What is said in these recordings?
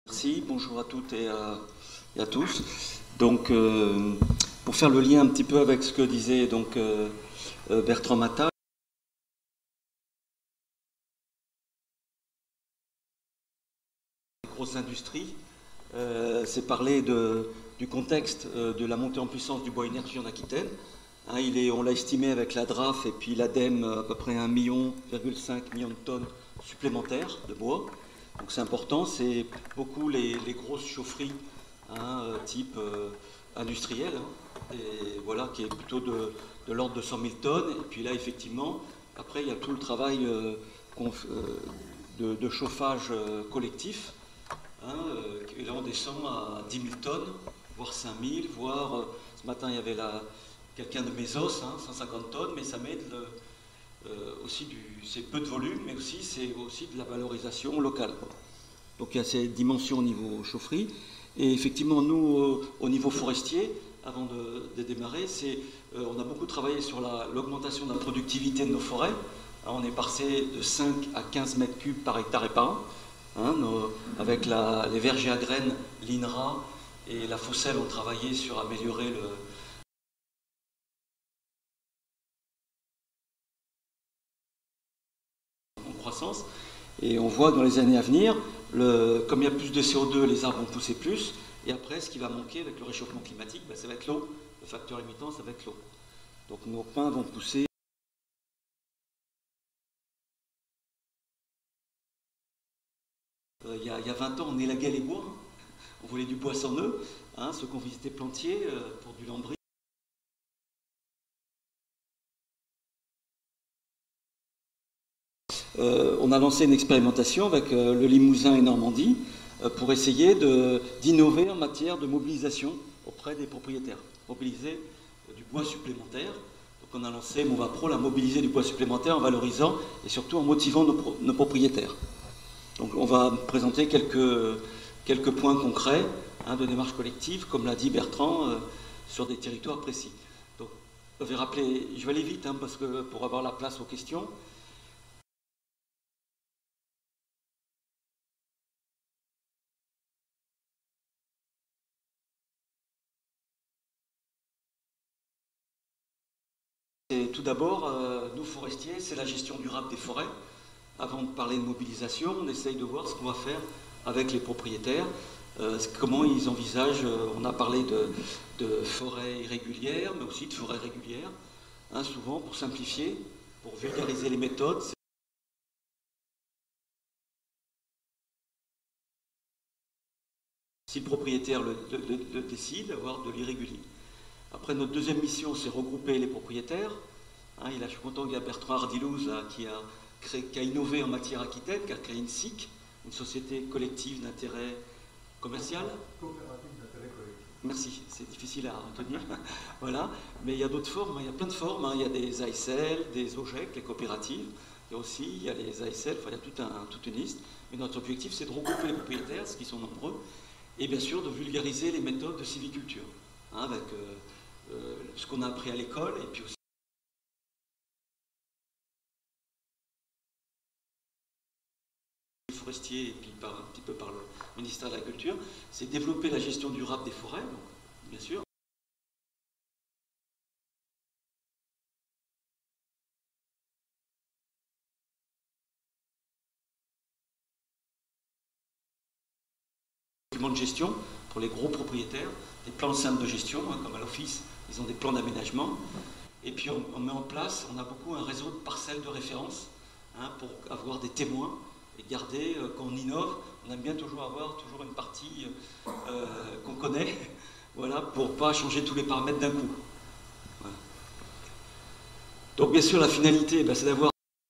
Merci, bonjour à toutes et à tous. Donc, pour faire le lien un petit peu avec ce que disait donc, Bertrand Matta, les grosses industries, c'est parler du contexte de la montée en puissance du bois énergie en Aquitaine. Hein, on l'a estimé avec la DRAF et puis l'ADEME à peu près 1,5 million de tonnes supplémentaires de bois. Donc c'est important, c'est beaucoup les grosses chaufferies type industriel, et voilà, qui est plutôt de l'ordre de 100 000 tonnes. Et puis là, effectivement, après, il y a tout le travail de chauffage collectif. Et là, on descend à 10 000 tonnes, voire 5 000, voire ce matin, il y avait quelqu'un de Mesos, 150 tonnes, mais ça met aussi c'est peu de volume, mais aussi c'est aussi de la valorisation locale. Donc il y a ces dimensions au niveau chaufferie. Et effectivement, nous, au niveau forestier, avant de démarrer, on a beaucoup travaillé sur l'augmentation de la productivité de nos forêts. On est passé de 5 à 15 mètres cubes par hectare et par an. Avec les vergers à graines, l'INRA et la Fosselle ont travaillé sur améliorer croissance. Et on voit dans les années à venir, comme il y a plus de CO2, les arbres vont pousser plus. Et après, ce qui va manquer avec le réchauffement climatique, ça va être l'eau. Le facteur limitant, ça va être l'eau. Donc nos pins vont pousser. Il y a 20 ans, on élaguait les bois. On voulait du bois sans nœud. Ceux qui ont visité Plantier pour du lambris. On a lancé une expérimentation avec le Limousin et Normandie pour essayer d'innover en matière de mobilisation auprès des propriétaires. Mobiliser du bois supplémentaire. Donc on a lancé Movapro, la mobiliser du bois supplémentaire en valorisant et surtout en motivant nos propriétaires. Donc on va présenter quelques points concrets de démarche collective, comme l'a dit Bertrand, sur des territoires précis. Donc je vais aller vite parce que pour avoir la place aux questions. Et tout d'abord, nous forestiers, c'est la gestion durable des forêts. Avant de parler de mobilisation, on essaye de voir ce qu'on va faire avec les propriétaires, comment ils envisagent. On a parlé de forêts irrégulières, mais aussi de forêts régulières, souvent pour simplifier, pour vulgariser les méthodes. Si le propriétaire le décide, avoir de l'irrégulier. Après, notre deuxième mission, c'est regrouper les propriétaires. Je suis content qu'il y a Bertrand Hardilouz qui a innové en matière aquitaine, qui a créé une SIC, une société collective d'intérêt commercial. Coopérative d'intérêt collectif. Merci, c'est difficile à retenir. Voilà. Mais il y a d'autres formes, il y a plein de formes. Il y a des ASL, des OGEC, les coopératives. Il y a les ASL, il y a toute une liste. Mais notre objectif, c'est de regrouper les propriétaires, ce qui sont nombreux, et bien sûr de vulgariser les méthodes de sylviculture, avec ce qu'on a appris à l'école, et puis aussi les forestiers, et puis un petit peu par le ministère de l'Agriculture, c'est développer la gestion durable des forêts, donc, bien sûr. De gestion pour les gros propriétaires, des plans simples de gestion, comme à l'office, ils ont des plans d'aménagement. Et puis on met en place, on a beaucoup un réseau de parcelles de référence pour avoir des témoins et garder, quand on innove, on aime bien avoir une partie qu'on connaît, voilà, pour ne pas changer tous les paramètres d'un coup. Voilà. Donc bien sûr, la finalité, c'est d'avoir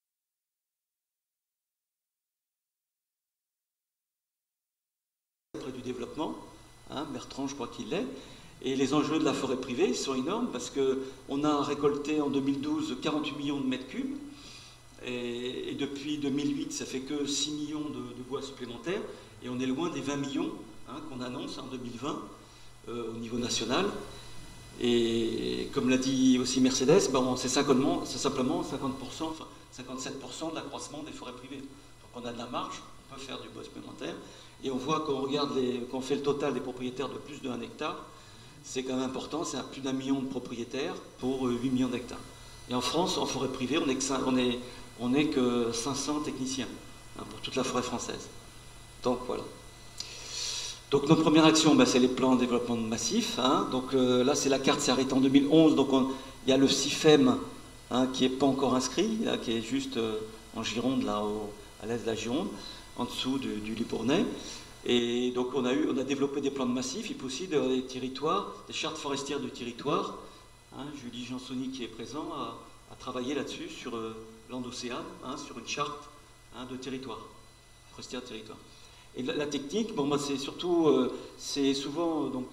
du développement, Bertrand, je crois qu'il l'est, et les enjeux de la forêt privée sont énormes parce qu'on a récolté en 2012 48 millions de mètres cubes, et depuis 2008, ça fait que 6 millions de bois supplémentaires, et on est loin des 20 millions qu'on annonce en 2020 au niveau national. Et comme l'a dit aussi Mercedes, c'est simplement 50%, enfin 57% de l'accroissement des forêts privées. Donc on a de la marge. on peut faire du bois supplémentaire. Et on voit qu'on qu'on fait le total des propriétaires de plus d'1 hectare, c'est quand même important, c'est plus d'1 million de propriétaires pour 8 millions d'hectares. Et en France, en forêt privée, on n'est que 500 techniciens pour toute la forêt française. Donc voilà. Donc notre première action, c'est les plans de développement massif. Donc là, c'est la carte s'est arrêtée en 2011. Donc il y a le CIFEM qui n'est pas encore inscrit, là, qui est juste en Gironde, là, à l'est de la Gironde, en dessous du Libournais. Et donc on a développé des plans de massif, et puis aussi des territoires, des chartes forestières de territoire. Julie Jansoni qui est présent a travaillé là-dessus sur l'Andocéane, sur une charte de territoire, forestière de territoire. Et la technique, c'est surtout, c'est souvent donc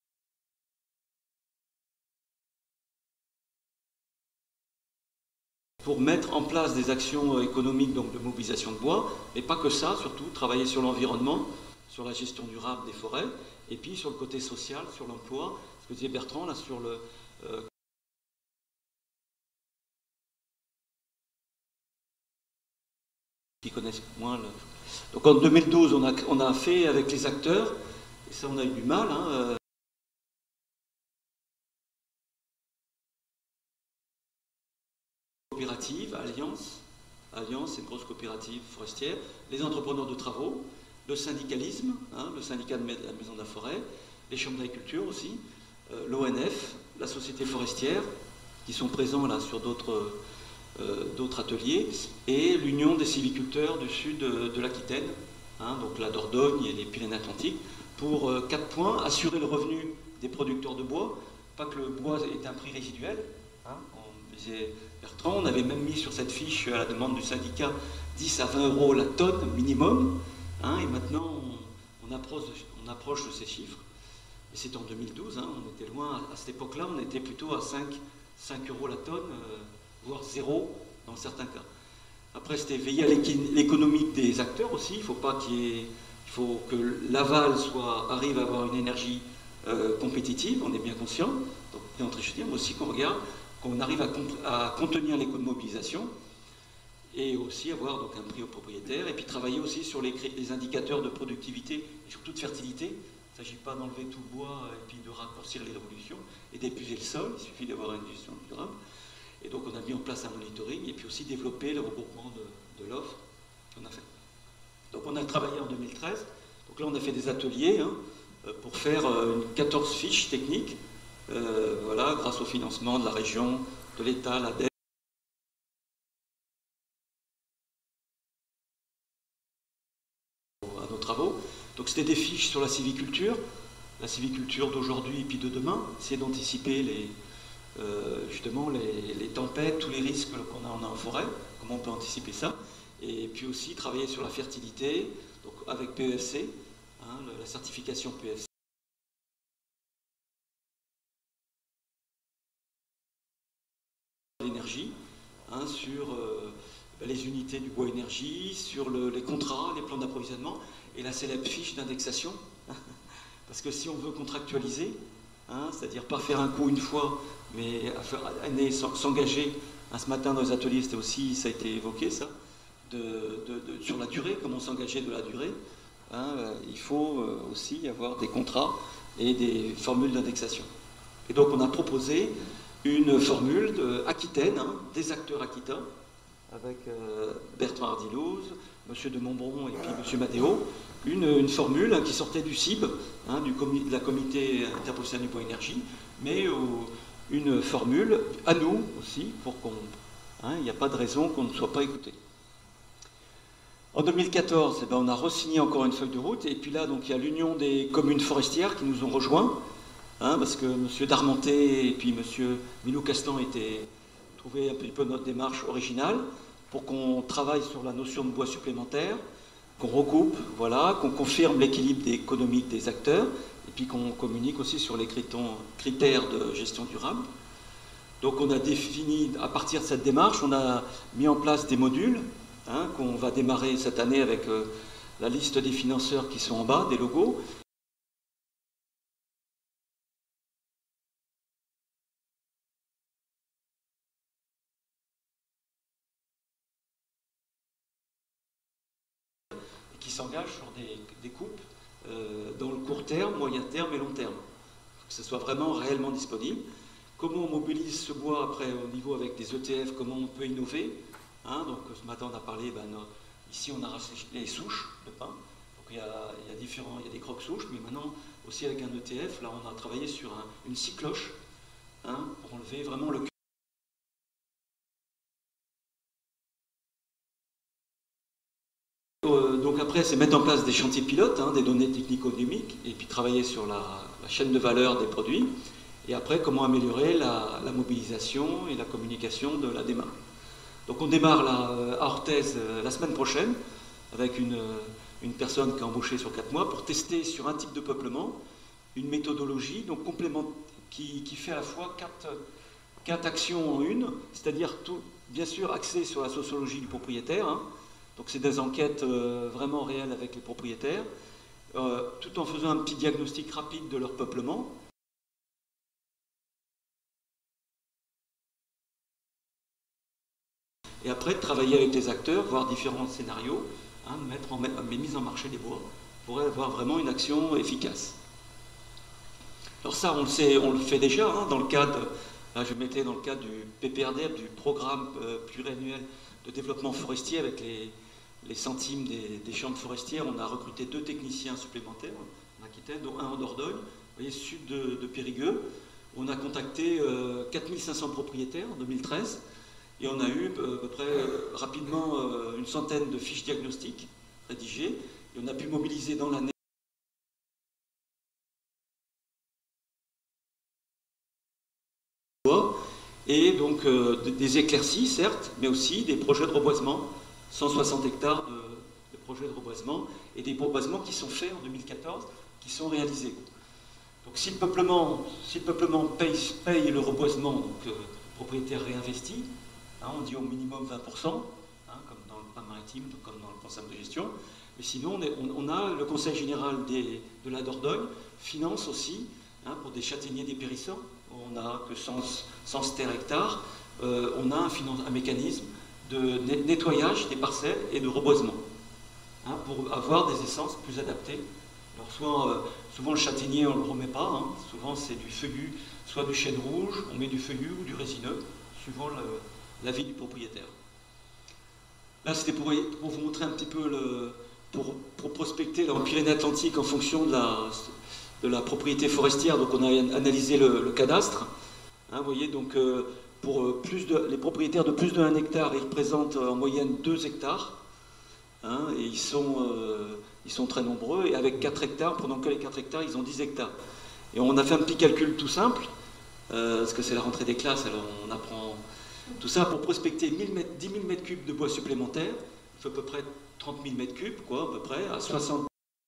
pour mettre en place des actions économiques, donc de mobilisation de bois, mais pas que ça, surtout travailler sur l'environnement, sur la gestion durable des forêts, et puis sur le côté social, sur l'emploi, ce que disait Bertrand, là, sur le... qui connaissent moins le... Donc en 2012, on a fait avec les acteurs, et ça on a eu du mal, coopérative, Alliance, c'est une grosse coopérative forestière, les entrepreneurs de travaux, le syndicalisme, le syndicat de la Maison de la Forêt, les chambres d'agriculture aussi, l'ONF, la Société forestière, qui sont présents là sur d'autres ateliers, et l'Union des sylviculteurs du sud de l'Aquitaine, donc la Dordogne et les Pyrénées-Atlantiques, pour 4 points, assurer le revenu des producteurs de bois, pas que le bois ait un prix résiduel. On disait Bertrand, on avait même mis sur cette fiche, à la demande du syndicat, 10 à 20 euros la tonne minimum, et maintenant on approche de ces chiffres. Et c'est en 2012, on était loin, à cette époque-là, on était plutôt à 5 euros la tonne, voire 0 dans certains cas. Après, c'était veiller à l'économique des acteurs aussi. Il faut que l'aval arrive à avoir une énergie compétitive, on est bien conscient. Donc, c'est en train mais aussi qu'on regarde, qu'on arrive à contenir les coûts de mobilisation et aussi avoir donc un prix aux propriétaires. Et puis travailler aussi sur les indicateurs de productivité et surtout de fertilité. Il ne s'agit pas d'enlever tout le bois et puis de raccourcir les révolutions et d'épuiser le sol. Il suffit d'avoir une gestion durable. Et donc on a mis en place un monitoring et puis aussi développé le regroupement de l'offre qu'on a fait. Donc on a travaillé en 2013. Donc là on a fait des ateliers pour faire 14 fiches techniques, voilà, grâce au financement de la région, de l'État, l'ADEME, à nos travaux. Donc c'était des fiches sur la sylviculture d'aujourd'hui et puis de demain, essayer d'anticiper justement les tempêtes, tous les risques qu'on a en forêt, comment on peut anticiper ça, et puis aussi travailler sur la fertilité, donc avec PEFC, la certification PEFC. L'énergie, sur les unités du bois énergie, sur les contrats, les plans d'approvisionnement, et la célèbre fiche d'indexation, parce que si on veut contractualiser, c'est-à-dire pas faire un coup une fois, mais s'engager. Ce matin dans les ateliers, ça a été évoqué ça, sur la durée, comment s'engager de la durée. Il faut aussi avoir des contrats et des formules d'indexation. Et donc on a proposé une formule aquitaine, des acteurs aquitains, avec Bertrand Ardilouz, M. de Montbron et puis M. Madéo, une formule qui sortait du CIB, de la Comité interprofessionnel du bois énergie, mais une formule à nous aussi, pour qu'on... Il n'y a pas de raison qu'on ne soit pas écouté. En 2014, on a re-signé encore une feuille de route, et puis là, donc, il y a l'Union des communes forestières qui nous ont rejoints, parce que M. Darmonté et puis M. Milou-Castan trouvaient un petit peu notre démarche originale, pour qu'on travaille sur la notion de bois supplémentaire, qu'on recoupe, voilà, qu'on confirme l'équilibre économique des acteurs, et puis qu'on communique aussi sur les critères de gestion durable. Donc on a défini, à partir de cette démarche, on a mis en place des modules, qu'on va démarrer cette année avec la liste des financeurs qui sont en bas, des logos. s'engagent sur des coupes dans le court terme, moyen terme et long terme, que ce soit vraiment réellement disponible. Comment on mobilise ce bois après au niveau avec des ETF, comment on peut innover, hein, donc ce matin on a parlé, ici on arrache les souches de pin, donc il y a des croque-souches, mais maintenant aussi avec un ETF, là on a travaillé sur une cycloche, hein, pour enlever vraiment le donc après, c'est mettre en place des chantiers pilotes, hein, des données technico-économiques, et puis travailler sur la chaîne de valeur des produits. Et après, comment améliorer la mobilisation et la communication de la démarche. Donc on démarre à Orthez la semaine prochaine, avec une personne qui est embauchée sur 4 mois, pour tester sur un type de peuplement une méthodologie donc qui fait à la fois 4 actions en une, c'est-à-dire tout, bien sûr, axé sur la sociologie du propriétaire, hein. Donc c'est des enquêtes vraiment réelles avec les propriétaires, tout en faisant un petit diagnostic rapide de leur peuplement. Et après, travailler avec les acteurs, voir différents scénarios, hein, mise en marché des bois, pour avoir vraiment une action efficace. Alors ça, on le sait, on le fait déjà, hein, dans le cadre, là je mettais dans le cadre du PPRDF, du programme pluriannuel de développement forestier avec les centimes des champs de forestières. On a recruté 2 techniciens supplémentaires en Aquitaine, dont un en Dordogne, vous voyez, sud de Périgueux. On a contacté 4500 propriétaires en 2013. Et on a eu à peu près rapidement une centaine de fiches diagnostiques rédigées. Et on a pu mobiliser dans l'année et donc des éclaircies, certes, mais aussi des projets de reboisement, 160 hectares de projets de reboisement, et des reboisements qui sont faits en 2014, qui sont réalisés. Donc si le peuplement paye le reboisement, donc le propriétaire réinvestit, hein, on dit au minimum 20%, hein, comme dans le plan maritime, comme dans le concept de gestion. Mais sinon, on a le Conseil général de la Dordogne finance aussi, hein, pour des châtaigniers dépérissants. On n'a que 100 hectares. On a un mécanisme de nettoyage des parcelles et de reboisement, hein, pour avoir des essences plus adaptées. Alors souvent le châtaignier on ne le remet pas, hein, souvent c'est du feuillu, soit du chêne rouge, on met du feuillu ou du résineux, suivant l'avis du propriétaire. Là, c'était pour vous montrer un petit peu, pour prospecter là, en Pyrénées-Atlantiques en fonction de la propriété forestière. Donc on a analysé le cadastre. Hein, vous voyez, donc pour les propriétaires de plus de 1 hectare, ils représentent en moyenne 2 hectares. Hein, et ils sont très nombreux. Et avec 4 hectares, prenant que les 4 hectares, ils ont 10 hectares. Et on a fait un petit calcul tout simple, parce que c'est la rentrée des classes, alors on apprend tout ça pour prospecter 10 000 mètres cubes de bois supplémentaires. Il faut à peu près 30 000 mètres cubes, quoi, à peu près, à 60.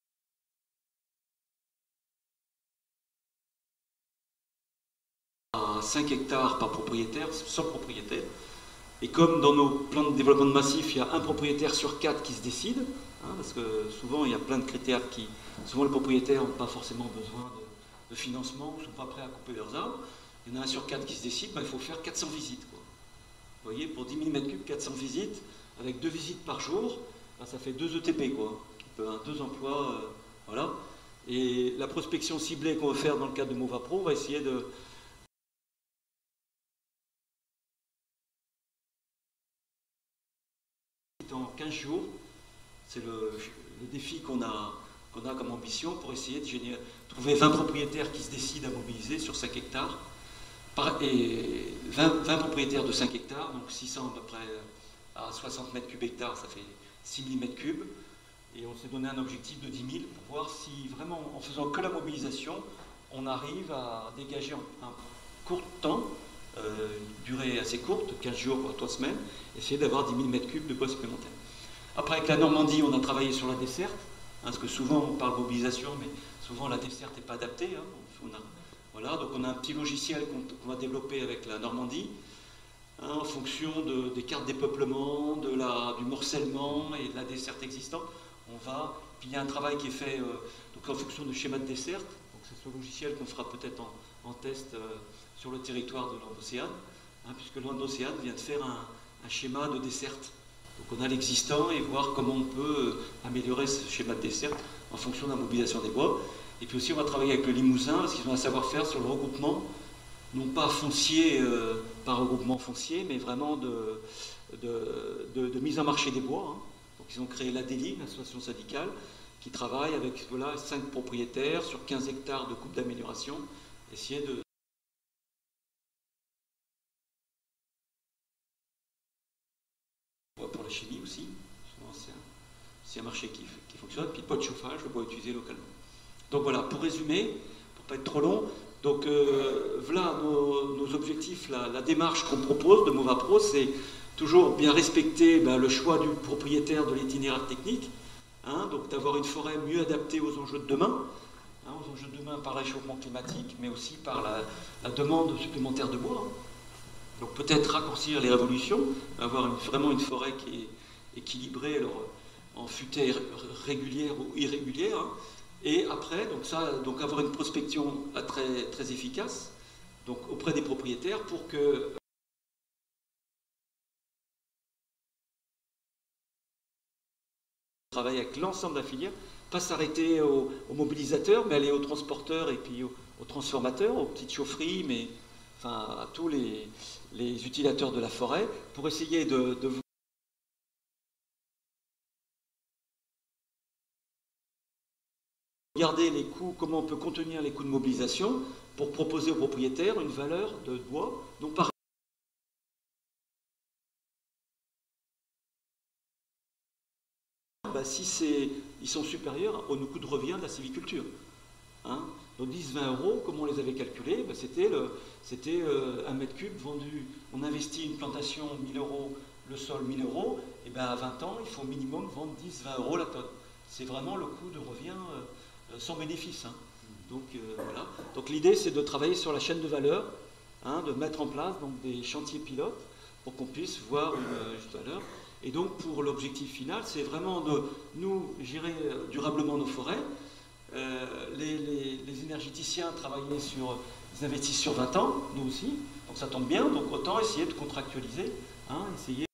À 5 hectares par propriétaire, sans propriétaire. Et comme dans nos plans de développement de massif, il y a un propriétaire sur 4 qui se décide, hein, parce que souvent il y a plein de critères souvent les propriétaires n'ont pas forcément besoin de financement, ne sont pas prêts à couper leurs arbres. Il y en a un sur 4 qui se décide, il faut faire 400 visites, quoi. Vous voyez, pour 10 000 m3, 400 visites, avec 2 visites par jour, ça fait 2 ETP, quoi. 2 emplois, voilà. Et la prospection ciblée qu'on va faire dans le cadre de Movapro, on va essayer de... En 15 jours, c'est le défi qu'on a comme ambition pour essayer de trouver 20 propriétaires qui se décident à mobiliser sur 5 hectares. Et 20 propriétaires de 5 hectares, donc 600 à peu près à 60 mètres cubes hectares, ça fait 6 000 mètres cubes. Et on s'est donné un objectif de 10 000 pour voir si vraiment, en faisant que la mobilisation, on arrive à dégager en un court temps, une durée assez courte, 15 jours, voire 3 semaines, essayer d'avoir 10 000 mètres cubes de bois supplémentaires. Après, avec la Normandie, on a travaillé sur la desserte, hein, parce que souvent on parle mobilisation, mais souvent la desserte n'est pas adaptée. Hein, voilà, donc on a un petit logiciel qu'on va développer avec la Normandie, hein, en fonction des cartes dépeuplement, du morcellement et de la desserte existante. Puis il y a un travail qui est fait donc en fonction de schéma de desserte. Donc c'est ce logiciel qu'on fera peut-être en test sur le territoire de Landes-Océane, hein, puisque Landes-Océane vient de faire un schéma de desserte Donc on a l'existant et voir comment on peut améliorer ce schéma de desserte en fonction de la mobilisation des bois. Et puis aussi on va travailler avec le Limousin parce qu'ils ont un savoir-faire sur le regroupement, non pas foncier par regroupement foncier, mais vraiment de mise en marché des bois. Hein. Donc ils ont créé l'ADELI, l'association syndicale, qui travaille avec 5 propriétaires sur 15 hectares de coupe d'amélioration, essayer de... Pour la chimie aussi, c'est un marché qui fonctionne, puis pas de chauffage, le bois utilisé localement. Donc voilà, pour résumer, pour pas être trop long, donc voilà nos objectifs, la démarche qu'on propose de Movapro, c'est toujours bien respecter le choix du propriétaire de l'itinéraire technique, hein, donc d'avoir une forêt mieux adaptée aux enjeux de demain, hein, aux enjeux de demain par le réchauffement climatique, mais aussi par la demande supplémentaire de bois. Hein. Donc peut-être raccourcir les révolutions, avoir vraiment une forêt qui est équilibrée alors, en futaies régulières ou irrégulières, hein. Et après, donc avoir une prospection très, très efficace donc auprès des propriétaires pour que travailler avec l'ensemble de la filière, pas s'arrêter aux mobilisateurs, mais aller aux transporteurs et puis aux transformateurs, aux petites chaufferies, mais enfin à tous les utilisateurs de la forêt, pour essayer de regarder les coûts, comment on peut contenir les coûts de mobilisation pour proposer aux propriétaires une valeur de bois, non pas si ils sont supérieurs aux coûts de revient de la sylviculture. Hein. Donc 10-20 euros, comme on les avait calculés, c'était 1 mètre cube vendu. On investit une plantation 1000 euros, le sol 1000 euros, et bien à 20 ans, il faut au minimum vendre 10-20 euros la tonne. C'est vraiment le coût de revient sans bénéfice. Hein. Donc voilà. Donc l'idée, c'est de travailler sur la chaîne de valeur, hein, de mettre en place donc, des chantiers pilotes pour qu'on puisse voir une juste valeur. Et donc pour l'objectif final, c'est vraiment de nous gérer durablement nos forêts. Les énergéticiens travaillaient ils investissent sur 20 ans, nous aussi, donc ça tombe bien, donc autant essayer de contractualiser, hein, essayer